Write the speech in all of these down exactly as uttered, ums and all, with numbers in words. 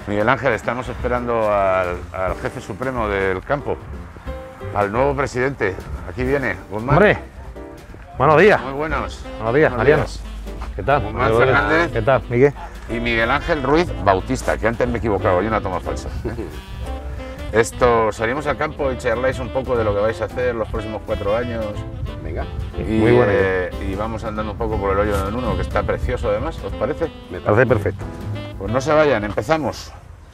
Miguel Ángel, estamos esperando al, al jefe supremo del campo, al nuevo presidente. Aquí viene, Guzmán. Hombre, buenos días. Muy buenos. Buenos días, Buenos Mariano. días. ¿Qué tal? Guzmán Fernández. ¿Qué tal, Miguel? Y Miguel Ángel Ruiz Bautista, que antes me he equivocado, hay una toma falsa. Esto, salimos al campo y charláis un poco de lo que vais a hacer los próximos cuatro años. Venga. Y, Muy buena eh, y vamos andando un poco por el hoyo en uno, que está precioso además, ¿os parece? Me parece perfecto. Pues no se vayan, empezamos.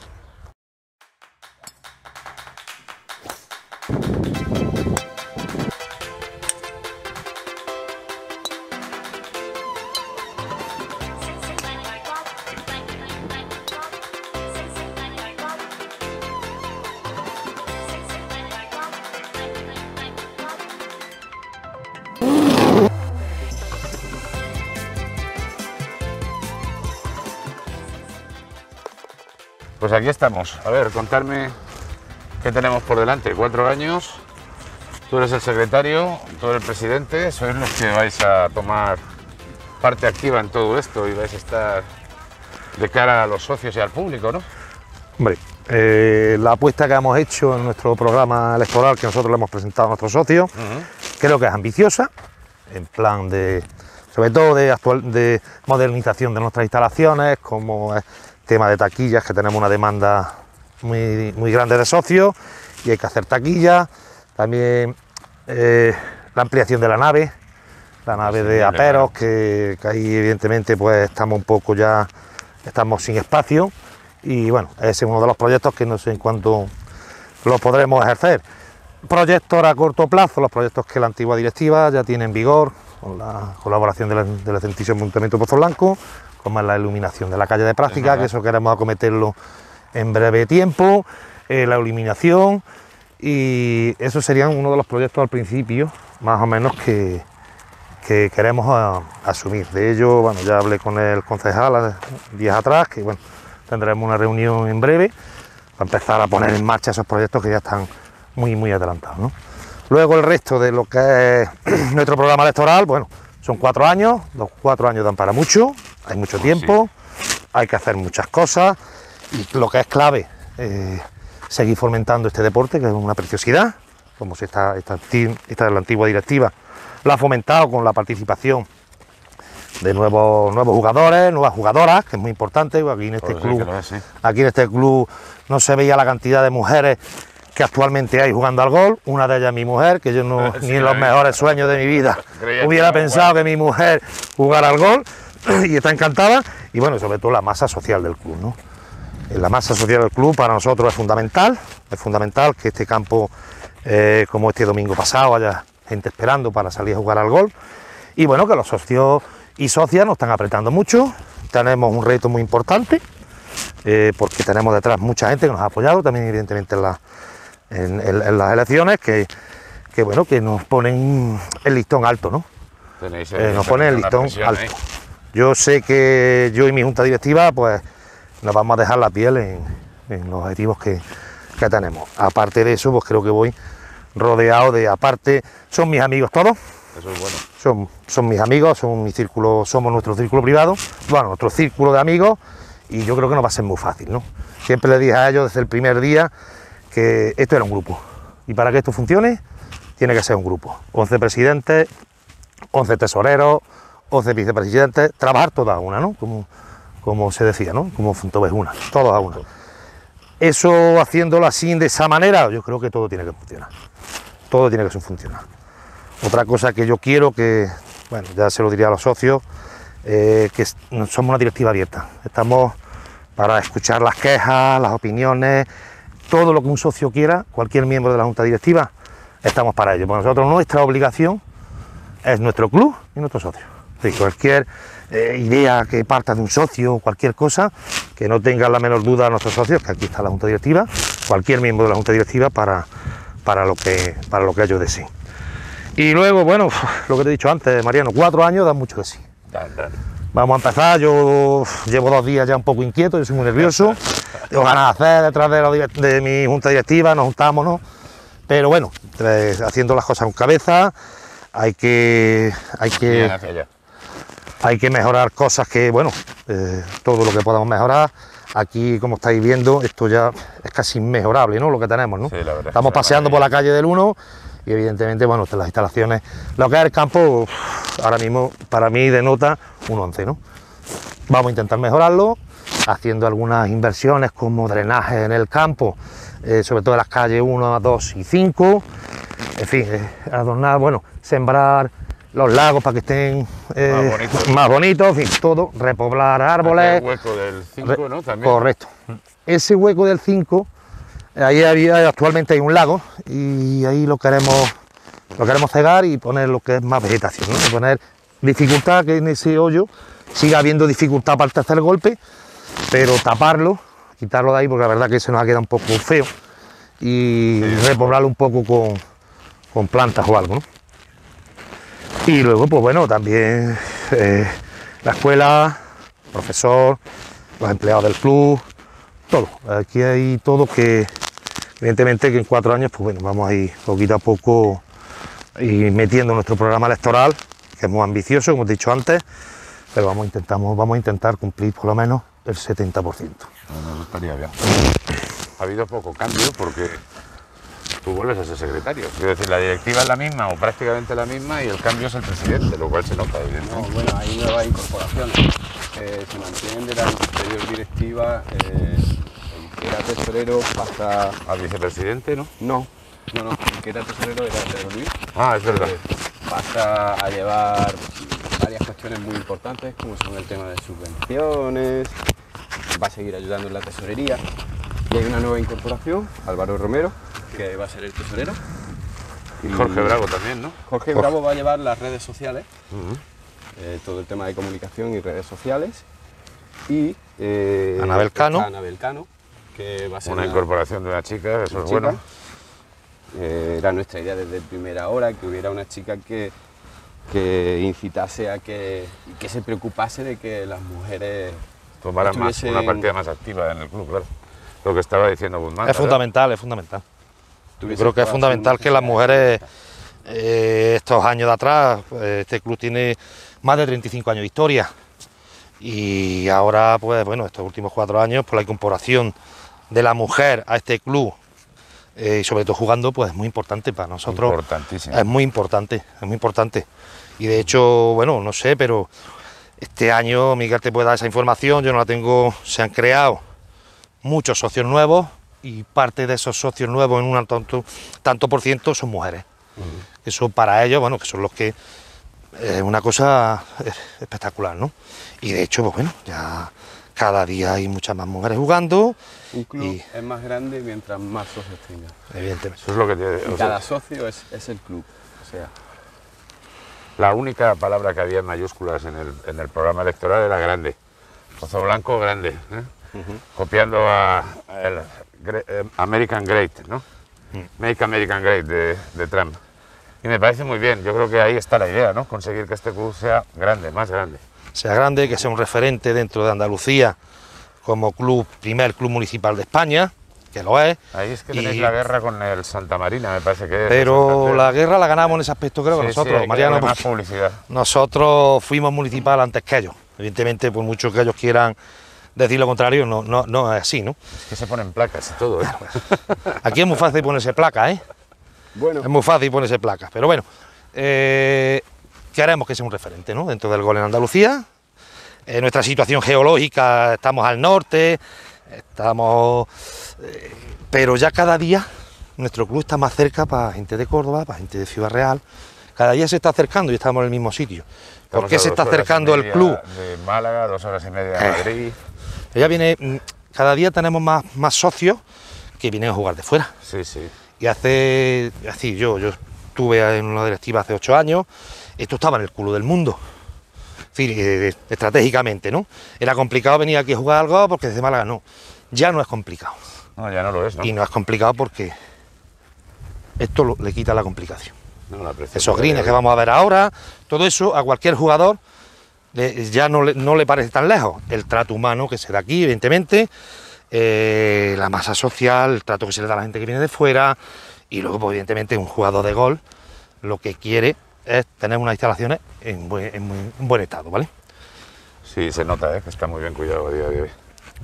Pues aquí estamos. A ver, contarme qué tenemos por delante. Cuatro años, tú eres el secretario, tú eres el presidente, sois los que vais a tomar parte activa en todo esto y vais a estar de cara a los socios y al público, ¿no? Hombre, eh, la apuesta que hemos hecho en nuestro programa electoral que nosotros le hemos presentado a nuestros socios, uh-huh. creo que es ambiciosa, en plan de, sobre todo de, actual, de modernización de nuestras instalaciones, como es tema de taquillas, que tenemos una demanda muy, muy grande de socios y hay que hacer taquillas. También eh, la ampliación de la nave, la nave sí, de aperos, que, que ahí evidentemente pues estamos un poco ya, estamos sin espacio y bueno, ese es uno de los proyectos que no sé en cuánto los podremos ejercer. Proyectos a corto plazo, los proyectos que la antigua directiva ya tiene en vigor, con la colaboración del, del excelentísimo Ayuntamiento de Pozo Blanco, como es la iluminación de la calle de práctica, que eso queremos acometerlo en breve tiempo, eh, la iluminación, y eso serían uno de los proyectos al principio, más o menos, que, que queremos a, asumir. De ello, bueno, ya hablé con el concejal días atrás, que bueno, tendremos una reunión en breve para empezar a poner en marcha esos proyectos que ya están muy, muy adelantados, ¿no? Luego el resto de lo que es nuestro programa electoral, bueno, son cuatro años, los cuatro años dan para mucho, hay mucho tiempo, sí. hay que hacer muchas cosas y lo que es clave, eh, seguir fomentando este deporte, que es una preciosidad, como si esta, esta, esta la antigua directiva la ha fomentado con la participación de nuevos, nuevos jugadores, nuevas jugadoras, que es muy importante. Aquí en este, club, es, sí. aquí en este club no se veía la cantidad de mujeres que actualmente hay jugando al golf, una de ellas es mi mujer, que yo no, sí, ni en los mejores sueños de mi vida hubiera pensado bueno. que mi mujer jugara al golf, y está encantada, y bueno, sobre todo la masa social del club, ¿no? La masa social del club para nosotros es fundamental, es fundamental que este campo, eh, como este domingo pasado, haya gente esperando para salir a jugar al golf, y bueno, que los socios y socias nos están apretando mucho, tenemos un reto muy importante, eh, porque tenemos detrás mucha gente que nos ha apoyado, también evidentemente en la En, en, en las elecciones que, que bueno que nos ponen el listón alto, ¿no? Tenéis, eh, nos ponen el listón alto. ¿eh? Yo sé que yo y mi junta directiva pues nos vamos a dejar la piel en, en los objetivos que, que tenemos. Aparte de eso, pues creo que voy rodeado de, aparte, son mis amigos todos. Eso es bueno. Son, son mis amigos, son mi círculo, somos nuestro círculo privado, bueno, nuestro círculo de amigos, y yo creo que nos va a ser muy fácil, ¿no? Siempre les dije a ellos desde el primer día que esto era un grupo, y para que esto funcione tiene que ser un grupo, once presidentes, once tesoreros, once vicepresidentes, trabajar todas a una, ¿no? Como, como se decía, ¿no? Como Funto es una, todos a una. Eso, haciéndolo así, de esa manera, yo creo que todo tiene que funcionar, todo tiene que funcionar. Otra cosa que yo quiero que, bueno, ya se lo diría a los socios, eh, que somos una directiva abierta, estamos para escuchar las quejas, las opiniones, todo lo que un socio quiera, cualquier miembro de la junta directiva, estamos para ello. Porque nosotros, nuestra obligación es nuestro club y nuestros socios. Es decir, cualquier eh, idea que parta de un socio, cualquier cosa, que no tenga la menor duda a nuestros socios, que aquí está la junta directiva, cualquier miembro de la junta directiva para, para, lo, que, para lo que ellos deseen. Y luego, bueno, lo que te he dicho antes, Mariano, cuatro años dan mucho de sí. Dale, dale. Vamos a empezar, yo llevo dos días ya un poco inquieto, yo soy muy nervioso, tengo ganas de hacer detrás de, la, de mi junta directiva, nos juntamos, ¿no? Pero bueno, eh, haciendo las cosas con cabeza, hay que, hay que, hay que mejorar cosas que, bueno, eh, todo lo que podamos mejorar, Aquí, como estáis viendo, esto ya es casi inmejorable, ¿no? Lo que tenemos, ¿no? Sí, la verdad. Estamos paseando por la calle del uno y evidentemente, bueno, las instalaciones, lo que es el campo, ahora mismo para mí denota un once, ¿no? Vamos a intentar mejorarlo, haciendo algunas inversiones como drenaje en el campo, eh, sobre todo en las calles uno, dos y cinco, en fin, eh, adornar, bueno, sembrar los lagos para que estén eh, más, bonito. más bonitos, en fin, todo, repoblar árboles. El hueco del cinco, ¿no? También. Correcto. Ese hueco del cinco, ahí había, actualmente hay un lago y ahí lo queremos, lo queremos cegar y poner lo que es más vegetación, ¿no? Y poner dificultad, que en ese hoyo siga habiendo dificultad para el tercer golpe, pero taparlo, quitarlo de ahí porque la verdad que se nos ha quedado un poco feo y sí, repoblarlo un poco con, con plantas o algo, ¿no? Y luego, pues bueno, también eh, la escuela, profesor, los empleados del club, todo. Aquí hay todo que, evidentemente, que en cuatro años, pues bueno, vamos a ir poquito a poco y metiendo nuestro programa electoral, que es muy ambicioso, como he dicho antes, pero vamos a, intentamos, vamos a intentar cumplir por lo menos el setenta por ciento. Nos gustaría bien. Ha habido poco cambio porque tú vuelves a ser secretario. Es decir, la directiva es la misma o prácticamente la misma y el cambio es el presidente, lo cual se nota evidentemente. No, bueno, hay nuevas incorporaciones. Eh, se mantienen de la anterior directiva. Eh, el que era tesorero pasa al vicepresidente, ¿no? No, no, no. El que era tesorero era Pedro Luis. Ah, es verdad. Eh, pasa a llevar varias cuestiones muy importantes, como son el tema de subvenciones. Va a seguir ayudando en la tesorería. Y hay una nueva incorporación, Álvaro Romero, que va a ser el tesorero. Y Jorge Bravo también, ¿no? Jorge Bravo va a llevar las redes sociales, uh-huh. eh, todo el tema de comunicación y redes sociales. Y eh, Anabel Cano. Anabel Cano, que va a ser una, una incorporación de una chica, eso una es chica. bueno. Eh, era nuestra idea desde primera hora que hubiera una chica que, que incitase a que, que se preocupase de que las mujeres tomaran más, una partida más activa en el club, claro. Lo que estaba diciendo Guzmán. Es fundamental, es fundamental. Yo creo que es fundamental que las mujeres, eh, estos años de atrás, eh, este club tiene más de treinta y cinco años de historia y ahora, pues bueno, estos últimos cuatro años, por la incorporación de la mujer a este club, eh, y sobre todo jugando, pues es muy importante para nosotros. Importantísimo. Es muy importante, es muy importante. Y de hecho, bueno, no sé, pero este año, Miguel te puede dar esa información, yo no la tengo, se han creado muchos socios nuevos y parte de esos socios nuevos en un tanto, tanto por ciento son mujeres. Uh-huh. Eso para ellos, bueno, que son los que es una cosa espectacular, ¿no? Y de hecho, pues bueno, ya cada día hay muchas más mujeres jugando. Un club y es más grande mientras más socios tenga. Evidentemente. Eso es lo que tiene. Y cada socio es, es el club. O sea, la única palabra que había en mayúsculas en el, en el programa electoral era grande. Pozo Blanco, grande. ¿eh? Uh-huh. Copiando a, a el American Great, ¿no? Uh-huh. Make American Great de, de Trump. Y me parece muy bien, yo creo que ahí está la idea, ¿no? Conseguir que este club sea grande, más grande. Sea grande, que sea un referente dentro de Andalucía como club, primer club municipal de España, que lo es. Ahí es que tenéis y... la guerra con el Santa Marina, me parece que es. Pero la guerra la ganamos en ese aspecto, creo sí, que nosotros, sí, Mariano. Más publicidad. Nosotros fuimos municipal antes que ellos. Evidentemente, por mucho que ellos quieran decir lo contrario, no, no, no es así, ¿no? Es que se ponen placas y todo, ¿eh? Aquí es muy fácil ponerse placas, ¿eh? Bueno. Es muy fácil ponerse placas, pero bueno, eh, queremos que sea un referente, ¿no? Dentro del gol en Andalucía. Eh, nuestra situación geológica, estamos al norte, estamos... Eh, pero ya cada día nuestro club está más cerca para gente de Córdoba, para gente de Ciudad Real. Cada día se está acercando y estamos en el mismo sitio. ¿Por qué se está acercando el club? De Málaga, dos horas y media de Madrid. Eh, ya viene, cada día tenemos más, más socios que vienen a jugar de fuera. Sí, sí. Y hace, así yo, yo estuve en una directiva hace ocho años, esto estaba en el culo del mundo. Es decir, eh, estratégicamente, ¿no? Era complicado venir aquí a jugar algo porque desde Málaga no. Ya no es complicado. No, ya no lo es, ¿no? Y no es complicado porque esto lo, le quita la complicación. No, la Esos greens que vamos a ver ahora, todo eso a cualquier jugador le, ya no le, no le parece tan lejos. El trato humano que se da aquí, evidentemente, eh, la masa social, el trato que se le da a la gente que viene de fuera, y luego, pues, evidentemente, un jugador de gol lo que quiere es tener unas instalaciones en buen, en muy, en buen estado, ¿vale? Sí, se nota, ¿eh? Que está muy bien cuidado a día de hoy.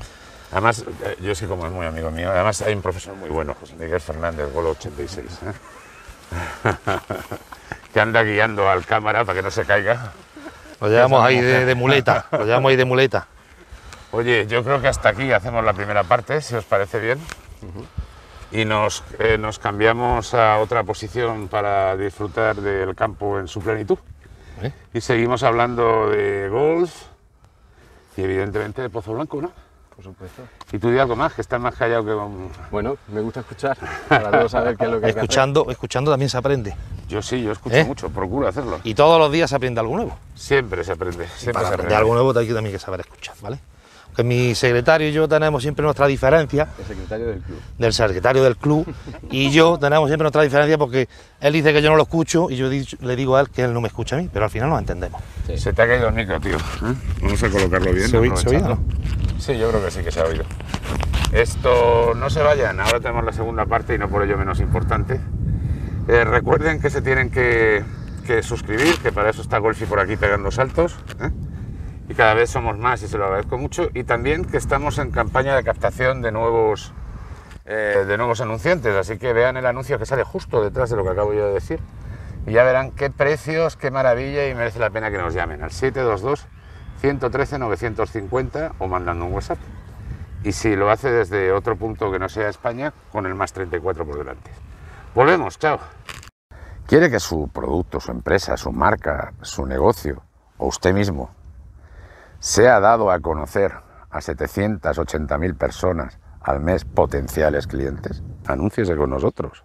Además, eh, yo sí como es muy amigo mío, además hay un profesor muy bueno, José Miguel Fernández, Gol ochenta y seis, ¿eh? que anda guiando al cámara para que no se caiga. Lo llevamos ahí de, de muleta, lo llevamos ahí de muleta. Oye, yo creo que hasta aquí hacemos la primera parte, si os parece bien. Uh-huh. Y nos, eh, nos cambiamos a otra posición para disfrutar del campo en su plenitud. ¿Eh? Y seguimos hablando de golf y evidentemente de Pozo Blanco, ¿no? Por supuesto. Y tú di algo más, que estás más callado que con... Bueno, me gusta escuchar, para luego saber qué es lo que hay que escuchando, hacer. Escuchando también se aprende. Yo sí, yo escucho ¿Eh? mucho, procuro hacerlo. Y todos los días se aprende algo nuevo. Siempre se aprende, siempre para se aprender aprende. algo nuevo hay que también que saber escuchar, ¿vale? Que mi secretario y yo tenemos siempre nuestra diferencia. El secretario del club. Del secretario del club y yo tenemos siempre nuestra diferencia porque él dice que yo no lo escucho y yo le digo a él que él no me escucha a mí, pero al final nos entendemos. Sí. Se te ha caído el micro, tío. ¿Eh? Vamos a colocarlo bien. ¿Se oye, ¿se oye, no? Sí, yo creo que sí que se ha oído. Esto, no se vayan, ahora tenemos la segunda parte y no por ello menos importante. Eh, recuerden que se tienen que, que suscribir, que para eso está Golfi por aquí pegando saltos, ¿eh? Y cada vez somos más y se lo agradezco mucho. Y también que estamos en campaña de captación de nuevos, eh, de nuevos anunciantes, así que vean el anuncio que sale justo detrás de lo que acabo yo de decir y ya verán qué precios, qué maravilla, y merece la pena que nos llamen al siete dos dos, uno uno tres, nueve cinco cero o mandando un WhatsApp. Y si lo hace desde otro punto que no sea España, con el más treinta y cuatro por delante. Volvemos, chao. ¿Quiere que su producto, su empresa, su marca, su negocio o usted mismo sea dado a conocer a setecientas ochenta mil personas al mes potenciales clientes? Anúnciese con nosotros.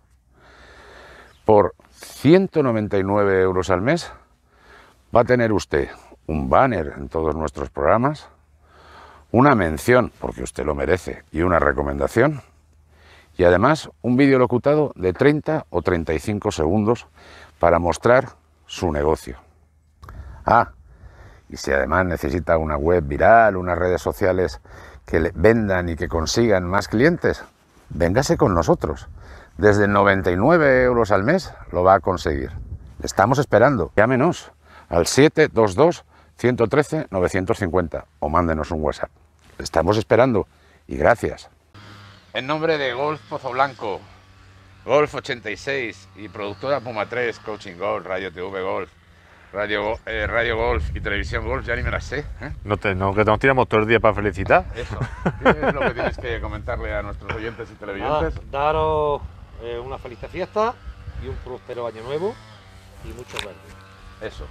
Por ciento noventa y nueve euros al mes va a tener usted un banner en todos nuestros programas, una mención, porque usted lo merece, y una recomendación, y además un vídeo locutado de treinta o treinta y cinco segundos para mostrar su negocio. Ah, y si además necesita una web viral, unas redes sociales que le vendan y que consigan más clientes, véngase con nosotros. Desde noventa y nueve euros al mes lo va a conseguir. Le estamos esperando. Llámenos al siete dos dos, uno uno tres, nueve cinco cero o mándenos un WhatsApp. Le estamos esperando y gracias. En nombre de Golf Pozo Blanco, Golf ochenta y seis y productora Puma tres, Coaching Golf, Radio T V Golf, Radio, eh, Radio Golf y Televisión Golf, ya ni me las sé. ¿eh? No, te, no, que nos tiramos todo el día para felicitar. Eso. ¿Qué es lo que tienes que comentarle a nuestros oyentes y televidentes? Ah, daros eh, una feliz fiesta y un próspero año nuevo y mucho verde. Eso.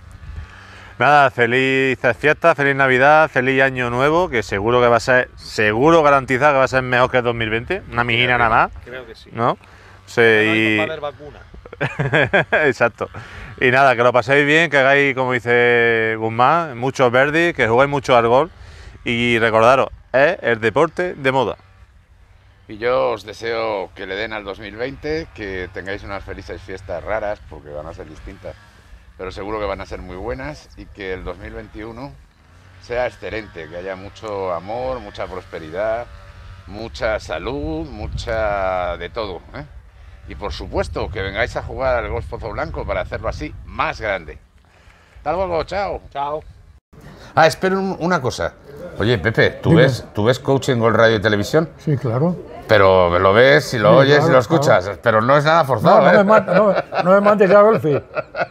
Nada, felices fiestas, feliz Navidad, feliz año nuevo, que seguro que va a ser, seguro garantizado que va a ser mejor que el dos mil veinte, una mijina nada más. Creo que sí. ¿No? Sí, y... va a haber vacuna. Exacto. Y nada, que lo paséis bien, que hagáis, como dice Guzmán, muchos verdes, que juguéis mucho al golf y recordaros, es el deporte de moda. Y yo os deseo que le den al dos mil veinte, que tengáis unas felices fiestas raras, porque van a ser distintas, pero seguro que van a ser muy buenas, y que el dos mil veintiuno sea excelente, que haya mucho amor, mucha prosperidad, mucha salud, mucha de todo, ¿eh? Y por supuesto que vengáis a jugar al Golf Pozo Blanco para hacerlo así más grande. Hasta luego, chao. Chao. Ah, espera un, una cosa. Oye, Pepe, ¿tú Dime. ves, ¿tú ves Coaching Golf Radio y Televisión? Sí, claro. Pero lo ves y lo Sí, oyes claro, y lo escuchas, claro. pero no es nada No, forzado, no, ¿eh? me mate, no, no me mates ya, Golfi.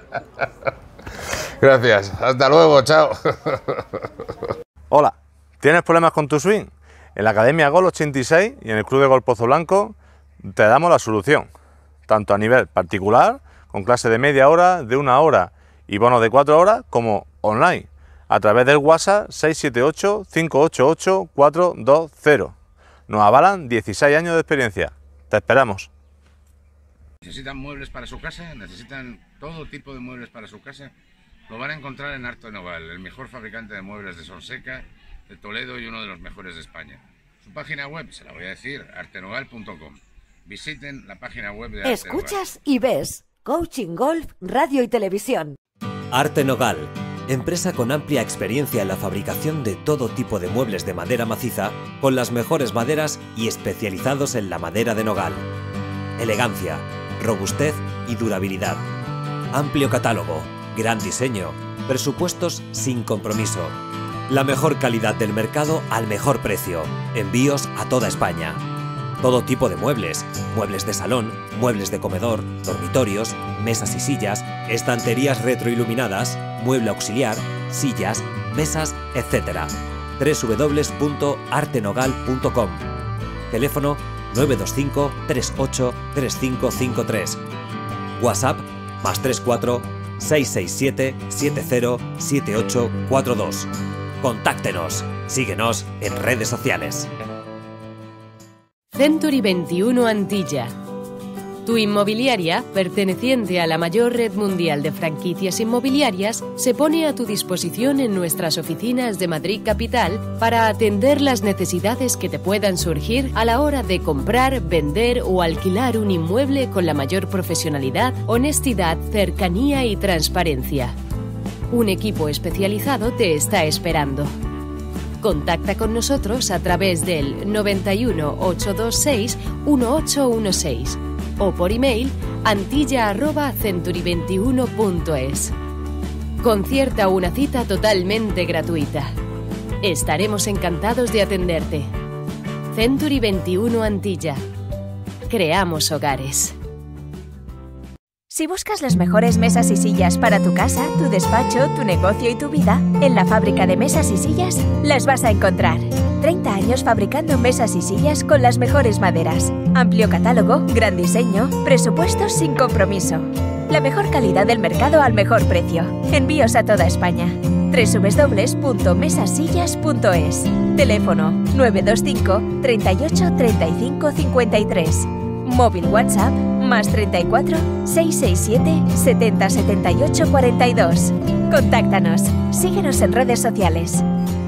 Gracias, hasta luego, chao. Hola, ¿tienes problemas con tu swing? En la Academia Golf ochenta y seis y en el Club de Golf Pozo Blanco te damos la solución, tanto a nivel particular, con clase de media hora, de una hora y bonos de cuatro horas, como online, a través del WhatsApp seis siete ocho, cinco ocho ocho, cuatro dos cero. Nos avalan dieciséis años de experiencia. Te esperamos. ¿Necesitan muebles para su casa? ¿Necesitan todo tipo de muebles para su casa? Lo van a encontrar en Arte Nogal, el mejor fabricante de muebles de Sonseca, de Toledo y uno de los mejores de España. Su página web, se la voy a decir, arte nogal punto com. Visiten la página web de Arte Escuchas y ves Coaching Golf, Radio y Televisión. Arte Nogal, empresa con amplia experiencia en la fabricación de todo tipo de muebles de madera maciza, con las mejores maderas y especializados en la madera de nogal. Elegancia, robustez y durabilidad. Amplio catálogo, gran diseño, presupuestos sin compromiso. La mejor calidad del mercado al mejor precio. Envíos a toda España. Todo tipo de muebles, muebles de salón, muebles de comedor, dormitorios, mesas y sillas, estanterías retroiluminadas, mueble auxiliar, sillas, mesas, etcétera. doble u doble u doble u punto artenogal punto com. Teléfono nueve dos cinco, tres ocho, tres cinco cinco tres. WhatsApp más tres cuatro, seis seis siete, siete cero, siete ocho cuatro dos. Contáctenos. Síguenos en redes sociales. Century veintiuno Antilla. Tu inmobiliaria, perteneciente a la mayor red mundial de franquicias inmobiliarias, se pone a tu disposición en nuestras oficinas de Madrid Capital para atender las necesidades que te puedan surgir a la hora de comprar, vender o alquilar un inmueble con la mayor profesionalidad, honestidad, cercanía y transparencia. Un equipo especializado te está esperando. Contacta con nosotros a través del noventa y uno, ochocientos veintiséis, dieciocho dieciséis o por email antilla arroba century veintiuno punto es. Concierta una cita totalmente gratuita. Estaremos encantados de atenderte. Century veintiuno Antilla. Creamos hogares. Si buscas las mejores mesas y sillas para tu casa, tu despacho, tu negocio y tu vida, en la fábrica de mesas y sillas las vas a encontrar. treinta años fabricando mesas y sillas con las mejores maderas. Amplio catálogo, gran diseño, presupuestos sin compromiso. La mejor calidad del mercado al mejor precio. Envíos a toda España. doble u doble u doble u punto mesasillas punto es. Teléfono nueve dos cinco, treinta y ocho, treinta y cinco, cincuenta y tres. Móvil WhatsApp más treinta y cuatro, seiscientos sesenta y siete, setenta, setenta y ocho, cuarenta y dos. Contáctanos. Síguenos en redes sociales.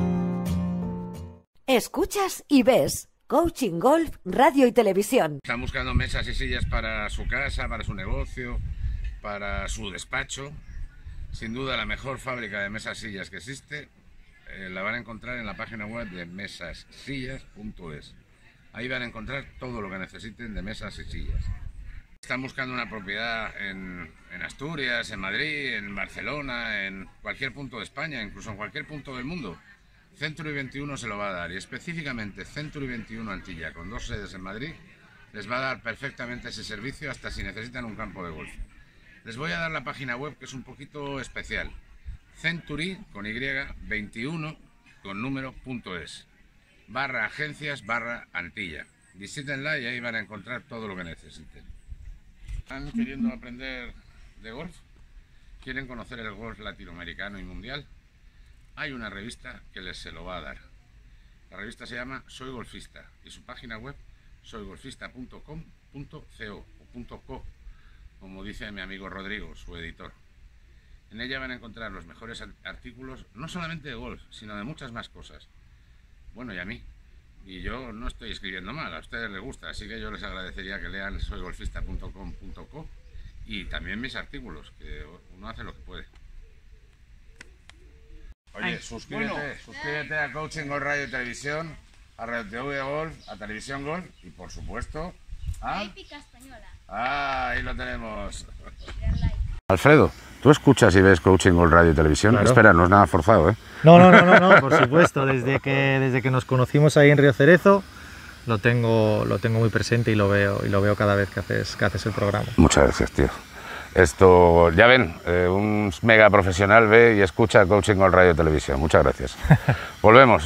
Escuchas y ves Coaching Golf, Radio y Televisión. Están buscando mesas y sillas para su casa, para su negocio, para su despacho. Sin duda la mejor fábrica de mesas y sillas que existe. Eh, la van a encontrar en la página web de mesas sillas punto es. Ahí van a encontrar todo lo que necesiten de mesas y sillas. Están buscando una propiedad en, en Asturias, en Madrid, en Barcelona, en cualquier punto de España, incluso en cualquier punto del mundo. Century veintiuno se lo va a dar, y específicamente Century veintiuno Antilla, con dos sedes en Madrid, les va a dar perfectamente ese servicio hasta si necesitan un campo de golf. Les voy a dar la página web, que es un poquito especial. Century, con Y, veintiuno, con número, punto es. Barra agencias, barra Antilla. Visítenla y ahí van a encontrar todo lo que necesiten. ¿Están queriendo aprender de golf? ¿Quieren conocer el golf latinoamericano y mundial? Hay una revista que les se lo va a dar. La revista se llama Soy Golfista y su página web soy golfista punto com punto co o .co, como dice mi amigo Rodrigo, su editor. En ella van a encontrar los mejores artículos, no solamente de golf, sino de muchas más cosas. Bueno, y a mí. Y yo no estoy escribiendo mal, a ustedes les gusta, así que yo les agradecería que lean soy golfista punto com punto co y también mis artículos, que uno hace lo que puede. Oye, Ay, suscríbete, bueno. suscríbete a Coaching Golf Radio y Televisión, a Radio T V Golf, a Televisión Golf y por supuesto a... Épica Española. Ah, ahí lo tenemos. Alfredo, ¿tú escuchas y ves Coaching Golf Radio y Televisión? Claro. Espera, no es nada forzado, ¿eh? No, no, no, no, no, por supuesto, desde que, desde que nos conocimos ahí en Río Cerezo lo tengo, lo tengo muy presente y lo veo, y lo veo cada vez que haces, que haces el programa. Muchas gracias, tío. Esto, ya ven, eh, un mega profesional ve y escucha Coaching Golf Radio y Televisión. Muchas gracias. Volvemos.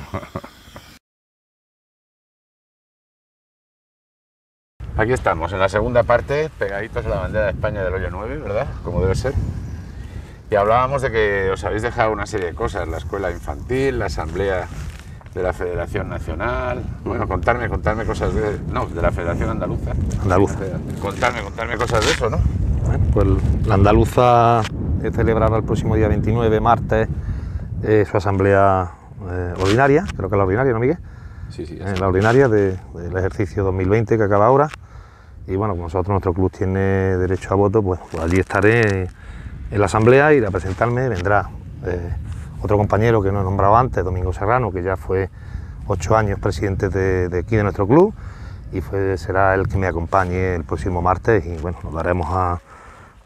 Aquí estamos, en la segunda parte, pegaditos a la bandera de España del hoyo nueve, ¿verdad? Como debe ser. Y hablábamos de que os habéis dejado una serie de cosas, la escuela infantil, la asamblea de la Federación Nacional. Bueno, contarme, contarme cosas de... No, de la Federación Andaluza. Andaluza. Contarme, contarme cosas de eso, ¿no? Bueno, pues la Andaluza celebrará el próximo día veintinueve, martes, eh, su asamblea eh, ordinaria, creo que es la ordinaria, ¿no, Miguel? Sí, sí. Eh, la ordinaria de, del ejercicio dos mil veinte que acaba ahora. Y bueno, como nosotros, nuestro club tiene derecho a voto, pues, pues allí estaré en la asamblea, iré a presentarme, vendrá eh, otro compañero que no he nombrado antes, Domingo Serrano, que ya fue ocho años presidente de, de aquí de nuestro club, y fue, será el que me acompañe el próximo martes, y bueno, nos daremos a,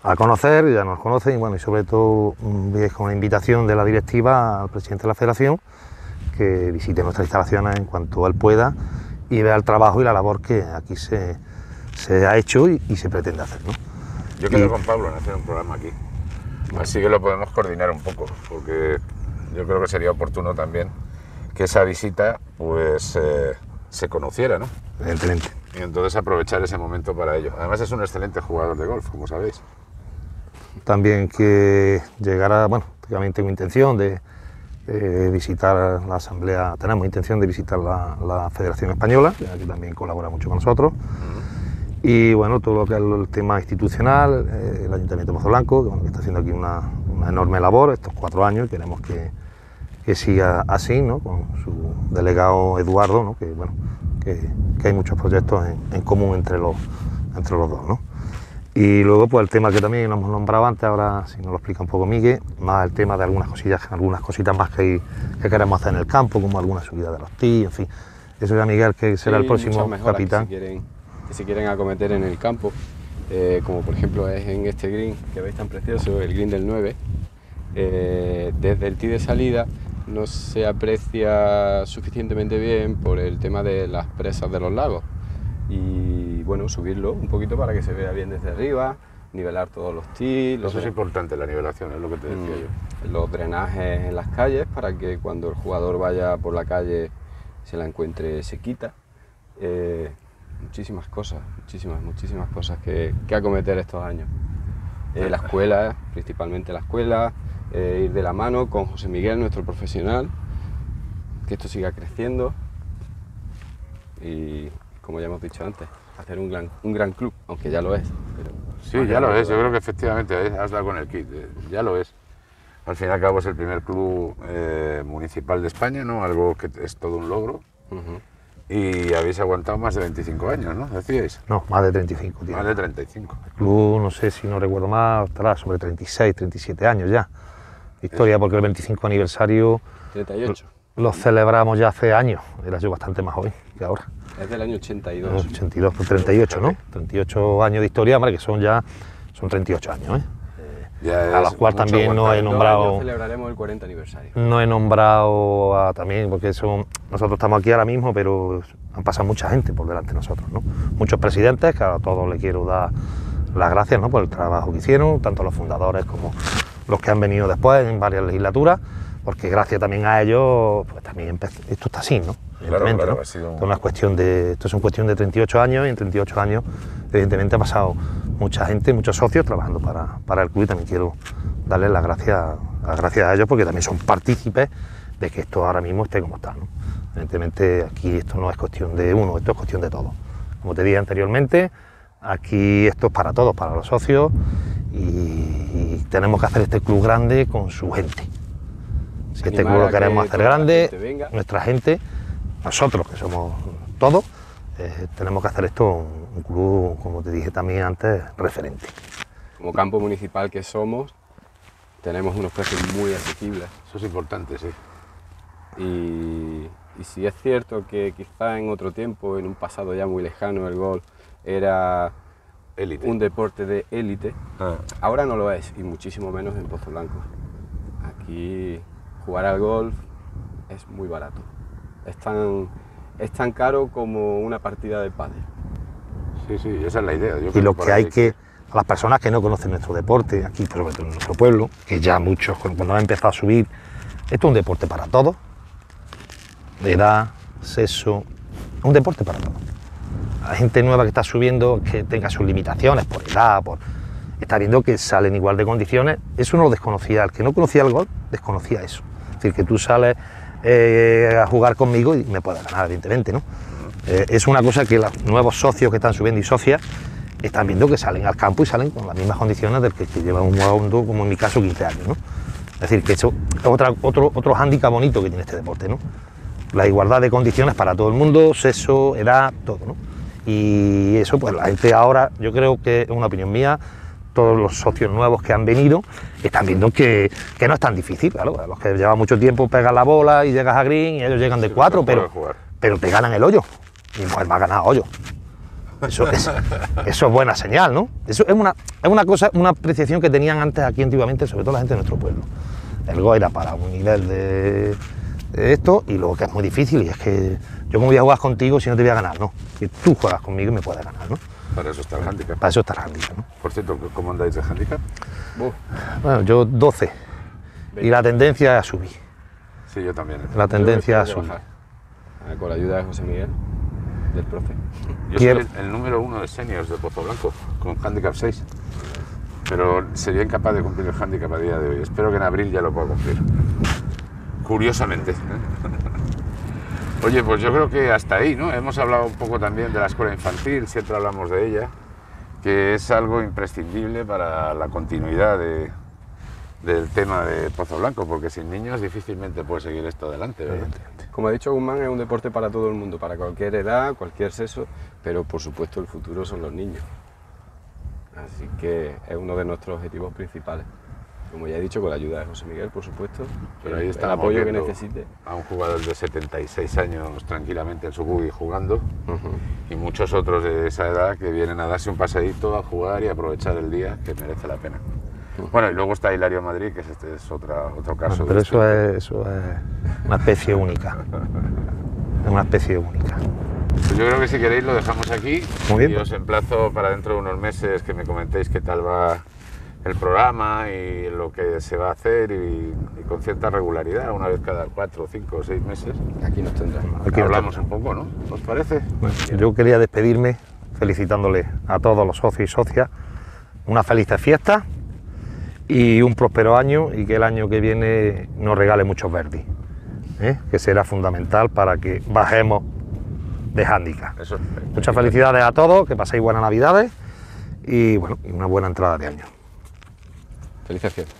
a conocer, ya nos conocen, y bueno, y sobre todo es con una invitación de la directiva al presidente de la federación que visite nuestras instalaciones en cuanto él pueda y vea el trabajo y la labor que aquí se, se ha hecho y, y se pretende hacer, ¿no? Yo quedo y... con Pablo en hacer un programa aquí, así que lo podemos coordinar un poco, porque yo creo que sería oportuno también que esa visita pues eh, se conociera, ¿no? Evidentemente. Y entonces aprovechar ese momento para ello. Además es un excelente jugador de golf, como sabéis. También que llegara, bueno, también tengo intención de eh, visitar la Asamblea, tenemos intención de visitar la, la Federación Española, que también colabora mucho con nosotros. Uh-huh. Y bueno, todo lo que es el tema institucional, eh, el Ayuntamiento de Pozoblanco, que, bueno, que está haciendo aquí una, una enorme labor estos cuatro años y queremos que, que siga así, ¿no? Con su delegado Eduardo, ¿no? Que, bueno, que, que hay muchos proyectos en, en común entre los, entre los dos, ¿no? Y luego pues el tema que también nos hemos nombrado antes, ahora si nos lo explica un poco Miguel, más el tema de algunas cosillas, algunas cositas más que, hay, que queremos hacer en el campo, como alguna subida de los tee, en fin. Eso ya Miguel, que será sí, el próximo capitán. Que si quieren, que si quieren acometer en el campo, eh, como por ejemplo es en este green que veis tan precioso, el green del nueve, eh, desde el tee de salida no se aprecia suficientemente bien por el tema de las presas de los lagos. Y bueno, subirlo un poquito para que se vea bien desde arriba, nivelar todos los tees. Eso es importante, la nivelación, es lo que te decía mm, yo. Los drenajes en las calles para que cuando el jugador vaya por la calle se la encuentre sequita. Eh, muchísimas cosas, muchísimas, muchísimas cosas que, que acometer estos años. Eh, la escuela, principalmente la escuela, eh, ir de la mano con José Miguel, nuestro profesional, que esto siga creciendo y, como ya hemos dicho antes, hacer un gran, un gran club, aunque ya lo es. Pero sí, ya lo es, yo creo que efectivamente has dado con el kit, ya lo es. Al fin y al cabo es el primer club eh, municipal de España, ¿no? Algo que es todo un logro. Uh-huh. Y habéis aguantado más de veinticinco años, ¿no? ¿Decíais? No, más de treinta y cinco, tío. Más de treinta y cinco. El club, no sé si no recuerdo más, estará sobre treinta y seis, treinta y siete años ya. Historia, porque el veinticinco aniversario treinta y ocho. Lo celebramos ya hace años, era yo bastante más joven que ahora. Es del año ochenta y dos. ochenta y dos, pues treinta y ocho, ¿no? treinta y ocho años de historia, hombre, que son ya, son treinta y ocho años, ¿eh? Ya a los cuales también no he nombrado. Celebraremos el cuarenta aniversario. No he nombrado a, también, porque son, nosotros estamos aquí ahora mismo, pero han pasado mucha gente por delante de nosotros, ¿no? Muchos presidentes, que a todos les quiero dar las gracias, ¿no? Por el trabajo que hicieron, tanto los fundadores como los que han venido después en varias legislaturas, porque gracias también a ellos, pues también empezó, esto está así, ¿no? Claro, claro, ¿no? ha sido un... Esto, no es cuestión de, esto es una cuestión de treinta y ocho años, y en treinta y ocho años, evidentemente, ha pasado mucha gente, muchos socios trabajando para, para el club, y también quiero darles las gracias, las gracias a ellos, porque también son partícipes de que esto ahora mismo esté como está, ¿no? Evidentemente, aquí esto no es cuestión de uno, esto es cuestión de todos. Como te dije anteriormente, aquí esto es para todos, para los socios, y, y tenemos que hacer este club grande con su gente. Si este club lo queremos hacer grande, nuestra gente, nosotros que somos todos, eh, tenemos que hacer esto un, un club, como te dije también antes, referente. Como campo municipal que somos, tenemos unos precios muy asequibles. Eso es importante, sí. Y, y si es cierto que quizá en otro tiempo, en un pasado ya muy lejano, el golf era élite, un deporte de élite, ah. ahora no lo es, y muchísimo menos en Pozoblanco. Aquí jugar al golf es muy barato, es tan, es tan caro como una partida de pádel. Sí, sí, esa es la idea. Yo y lo que, que hay que, a las personas que no conocen nuestro deporte, aquí sobre todo en nuestro pueblo, que ya muchos, cuando han empezado a subir, esto es un deporte para todos, de edad, sexo, un deporte para todos. La gente nueva que está subiendo, que tenga sus limitaciones por edad, por... está viendo que salen igual de condiciones, eso no lo desconocía, el que no conocía el golf, desconocía eso. Es decir, que tú sales eh, a jugar conmigo y me puedes ganar, evidentemente, ¿no? Eh, es una cosa que los nuevos socios que están subiendo y socias están viendo que salen al campo y salen con las mismas condiciones del que, que lleva un mundo, como en mi caso, quince años, ¿no? Es decir, que eso es otra, otro, otro hándicap bonito que tiene este deporte, ¿no? La igualdad de condiciones para todo el mundo, sexo, edad, todo, ¿no? Y eso, pues la gente ahora, yo creo que es una opinión mía, todos los socios nuevos que han venido están viendo que, que no es tan difícil, claro, los que llevan mucho tiempo pegan la bola y llegas a green y ellos llegan de sí, cuatro, pero, pero te ganan el hoyo, y no es más ganado hoyo. Eso es, eso es buena señal, ¿no? Eso es una, es una cosa, una apreciación que tenían antes aquí antiguamente, sobre todo la gente de nuestro pueblo. El Go era para un nivel de, de esto, y luego que es muy difícil, y es que yo como voy a jugar contigo si no te voy a ganar, ¿no? Si tú juegas conmigo y me puedes ganar, ¿no? Para eso está el handicap. Para eso está el handicap, ¿no? Por cierto, ¿cómo andáis de handicap? Uf, Bueno, yo doce, y la tendencia es a subir. Sí, yo también. La tendencia a yo creo que subir. bajar. Con la ayuda de José Miguel, del profe. Yo soy el, el número uno de seniors de Pozo Blanco, con handicap seis. Pero sería incapaz de cumplir el handicap a día de hoy. Espero que en abril ya lo pueda cumplir. Curiosamente. Oye, pues yo creo que hasta ahí, ¿no? Hemos hablado un poco también de la escuela infantil, siempre hablamos de ella, que es algo imprescindible para la continuidad de, del tema de Pozo Blanco, porque sin niños difícilmente puede seguir esto adelante, ¿verdad? Como ha dicho Guzmán, es un deporte para todo el mundo, para cualquier edad, cualquier sexo, pero por supuesto el futuro son los niños. Así que es uno de nuestros objetivos principales. Como ya he dicho, con la ayuda de José Miguel, por supuesto, Pero ahí el está apoyo que necesite. A un jugador de setenta y seis años tranquilamente en su buggy jugando, Uh-huh. y muchos otros de esa edad que vienen a darse un paseíto, a jugar y aprovechar el día, que merece la pena. Bueno, y luego está Hilario Madrid, que este es otra, otro caso. Pero eso distinto. es, eso es una especie única. Es una especie única. Pues yo creo que si queréis lo dejamos aquí. Muy bien. Y os emplazo para dentro de unos meses que me comentéis qué tal va el programa y lo que se va a hacer, y, y con cierta regularidad, una vez cada cuatro, cinco o seis meses. Aquí nos tendrán. Aquí nos hablamos un poco, ¿no? ¿Os parece? Bueno, yo quería despedirme felicitándole a todos los socios y socias una feliz fiesta y un próspero año, y que el año que viene nos regale muchos verdis, ¿eh? Que será fundamental para que bajemos de hándicap. Eso es. Muchas felicidades a todos, que paséis buenas navidades y bueno, y una buena entrada de año. Felices fiestas.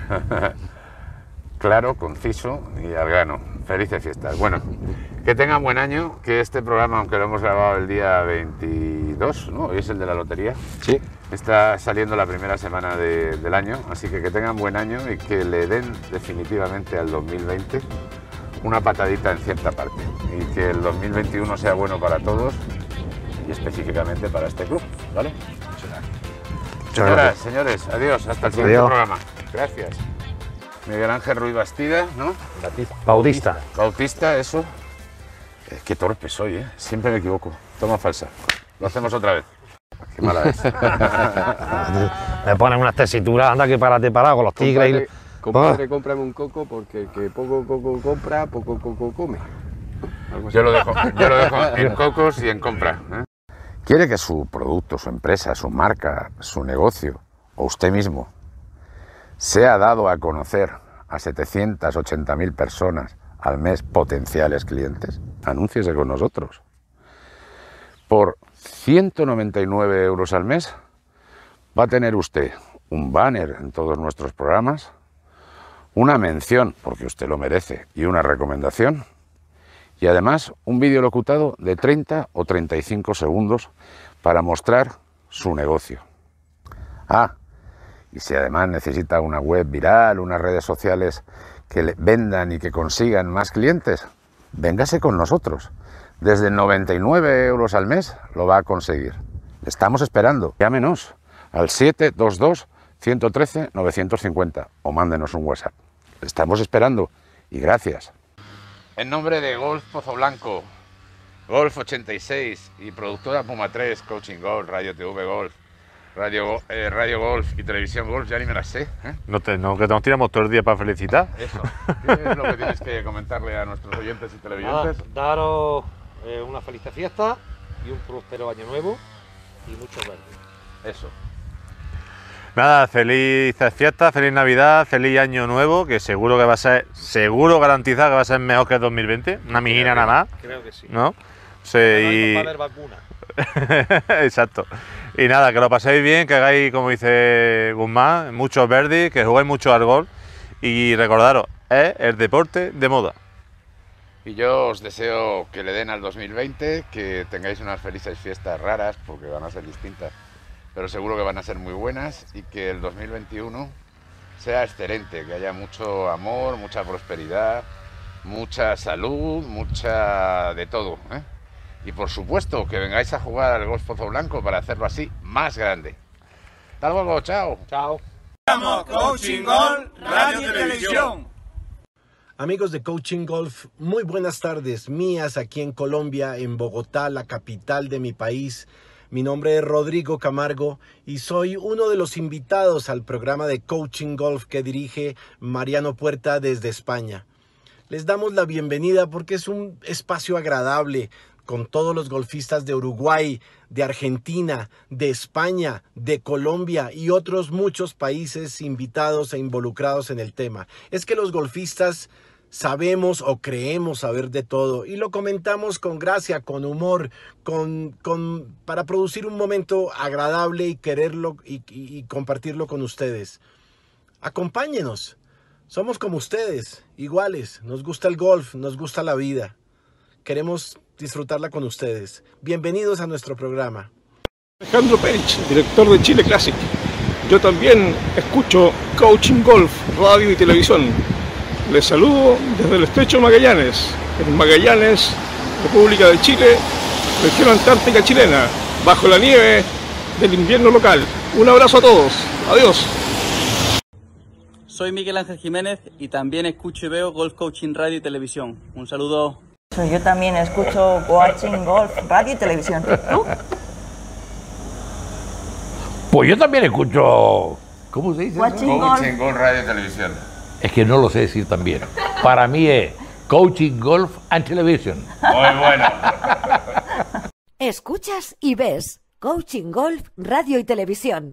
Claro, conciso y al grano. Felices fiestas. Bueno, que tengan buen año, que este programa, aunque lo hemos grabado el día veintidós, ¿no? Hoy es el de la lotería. Sí. Está saliendo la primera semana de- del año, así que que tengan buen año y que le den definitivamente al dos mil veinte una patadita en cierta parte, y que el dos mil veintiuno sea bueno para todos y específicamente para este club, ¿vale? Señoras, gracias. señores, adiós, hasta el siguiente Adiós. programa. Gracias. Miguel Ángel Ruiz Bastida, ¿no? Bautista. Bautista, eso. Eh, qué torpe soy, ¿eh? Siempre me equivoco. Toma falsa. Lo hacemos otra vez. Qué mala es. Me ponen unas tesituras, anda que párate parado con los tigres. Compadre, y... compadre, cómprame un coco, porque el que poco coco compra, poco coco come. Algo así. Yo lo dejo, yo lo dejo en cocos y en compra, ¿eh? ¿Quiere que su producto, su empresa, su marca, su negocio o usted mismo sea dado a conocer a setecientas ochenta mil personas al mes potenciales clientes? Anúnciese con nosotros. Por ciento noventa y nueve euros al mes va a tener usted un banner en todos nuestros programas, una mención, porque usted lo merece, y una recomendación, y además un vídeo locutado de treinta o treinta y cinco segundos para mostrar su negocio. Ah, y si además necesita una web viral, unas redes sociales que le vendan y que consigan más clientes, véngase con nosotros. Desde noventa y nueve euros al mes lo va a conseguir. Le estamos esperando. Llámenos al siete dos dos, uno uno tres, nueve cinco cero o mándenos un WhatsApp. Le estamos esperando y gracias. En nombre de Golf Pozo Blanco, Golf ochenta y seis y productora Puma tres, Coaching Golf, Radio T V Golf, Radio, eh, Radio Golf y Televisión Golf, ya ni me las sé, ¿eh? No, te, no, que nos tiramos todo el día para felicitar. Eso. ¿Qué es lo que tienes que comentarle a nuestros oyentes y televidentes? daros eh, una feliz fiesta y un próspero año nuevo y muchos verdes. Eso. Nada, felices fiestas, feliz Navidad, feliz año nuevo, que seguro que va a ser, seguro garantizado que va a ser mejor que el dos mil veinte, una mijina nada más, Creo que sí. ¿no? Sí, y... Va a haber vacuna. Exacto. Y nada, que lo paséis bien, que hagáis, como dice Guzmán, muchos verdis, que juguéis mucho al golf y recordaros, es el deporte de moda. Y yo os deseo que le den al dos mil veinte, que tengáis unas felices fiestas raras, porque van a ser distintas, pero seguro que van a ser muy buenas, y que el dos mil veintiuno sea excelente, que haya mucho amor, mucha prosperidad, mucha salud, mucha de todo, ¿eh? y por supuesto que vengáis a jugar al Golf Pozo Blanco para hacerlo así más grande. Hasta luego, chao. Chao. Estamos Coaching Golf Radio y Televisión. Amigos de Coaching Golf, muy buenas tardes mías aquí en Colombia, en Bogotá, la capital de mi país. Mi nombre es Rodrigo Camargo y soy uno de los invitados al programa de Coaching Golf que dirige Mariano Puerta desde España. Les damos la bienvenida porque es un espacio agradable con todos los golfistas de Uruguay, de Argentina, de España, de Colombia y otros muchos países invitados e involucrados en el tema. Es que los golfistas sabemos o creemos saber de todo y lo comentamos con gracia, con humor, con, con, para producir un momento agradable y quererlo y, y, y compartirlo con ustedes. Acompáñenos, somos como ustedes, iguales, nos gusta el golf, nos gusta la vida, queremos disfrutarla con ustedes. Bienvenidos a nuestro programa. Alejandro Perich, director de Chile Classic. Yo también escucho Coaching Golf, radio y televisión. Les saludo desde el Estrecho Magallanes, en Magallanes, República de Chile, región antártica chilena, bajo la nieve del invierno local. Un abrazo a todos. Adiós. Soy Miguel Ángel Jiménez y también escucho y veo Golf Coaching Radio y Televisión. Un saludo. Yo también escucho Coaching Golf Radio y Televisión. ¿Tú? Pues yo también escucho... ¿Cómo se dice? Coaching Golf. Golf Radio y Televisión. Es que no lo sé decir también. Para mí es Coaching Golf and Television. Muy bueno. Escuchas y ves Coaching Golf Radio y Televisión.